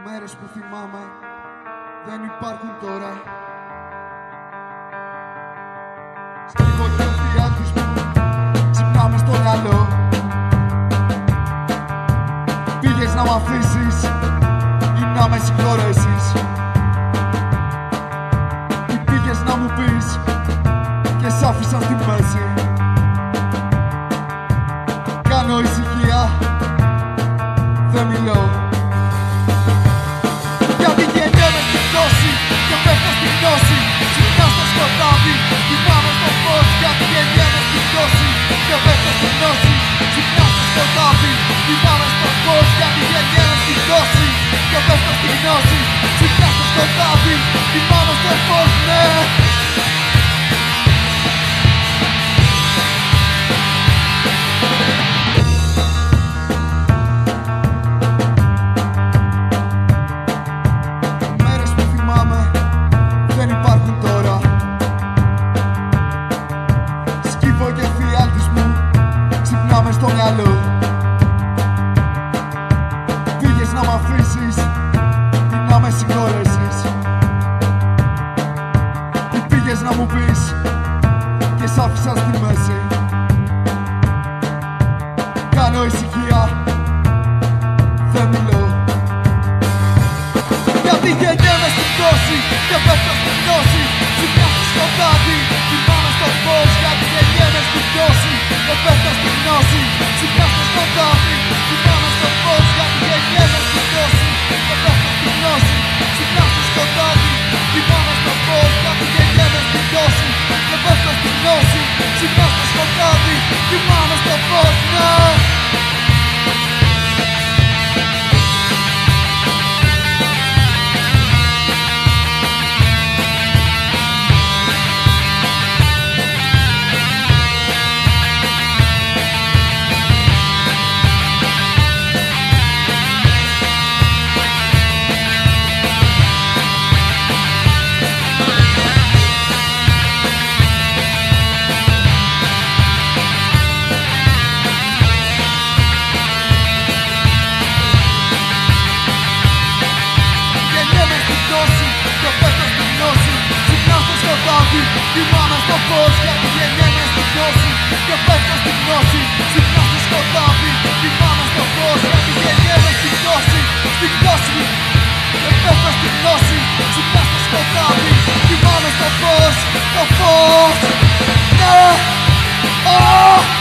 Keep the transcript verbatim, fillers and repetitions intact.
Μέρες που θυμάμαι δεν υπάρχουν τώρα. Σκύβω και εφιάλτης μου ξυπνάμε στο μυαλό. Πήγες να μ' αφήσεις ή να με συγχωρέσεις, ή πήγες να μου πεις και σ' άφησα στη μέση. Κάνω ησυχία, δεν μιλώ, γιατί γεννιέμαι στη γνώση και πέφτω στη γνώση. Ξυπνάω στο σκοτάδι, κοιμάμαι στο φως, γιατί γεννιέμαι στη γνώση και πέφτω στη γνώση. Ξυπνάω στο σκοτάδι, κοιμάμαι στο φως, γιατί γεννιέμαι στη γνώση και πέφτω στη γνώση. Ξυπνάω στο σκοτάδι, κοιμάμαι στο φως, ναι. Σκύβω και εφιάλτης μου ξυπνάμε στο μυαλό. Πήγες να μ' αφήσεις ή να με συγχωρέσεις, ή πήγες να μου πεις και σ' άφησα στη μέση. Κάνω ησυχία, δεν μιλώ, γιατί γεννιέμαι στη γνώση και πέφτω στη γνώση. Ξυπνάω στο σκοτάδι, κοιμάμαι στο φως, γιατί γεννιέμαι στη γνώση και πέφτω στη γνώση. Ξυπνάω στο σκοτάδι, κοιμάμαι στο φως, γιατί γεννιέμαι στη γνώση και πέφτω στη γνώση. Ξυπνάω στο σκοτάδι, κοιμάμαι στο φως, γιατί γεννιέμαι στη γνώση και πέφτω στη γνώση. Ξυπνάω στο σκοτάδι, κοιμάμαι στο φως, ναι. Κοιμάμαι στο φως, γιατί γεννιέμαι στη γνώση και πέφτω στη γνώση. Ξυπνάω στο σκοτάδι, κοιμάμαι στο φως, γιατί γεννιέμαι στη γνώση, στη γνώση και πέφτω στη γνώση. Ξυπνάω στο σκοτάδι, κοιμάμαι στο φως, το φως, ναι.